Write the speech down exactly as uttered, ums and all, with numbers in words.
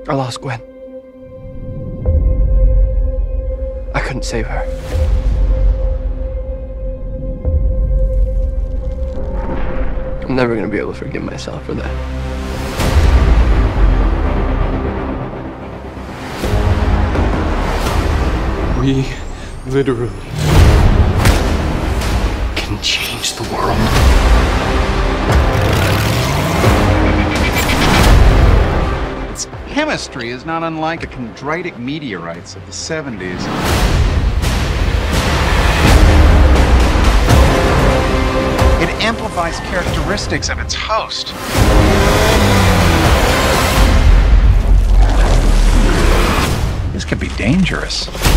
I lost Gwen. I couldn't save her. I'm never gonna be able to forgive myself for that. We literally can change the world. Its chemistry is not unlike the chondritic meteorites of the seventies. It amplifies characteristics of its host. This could be dangerous.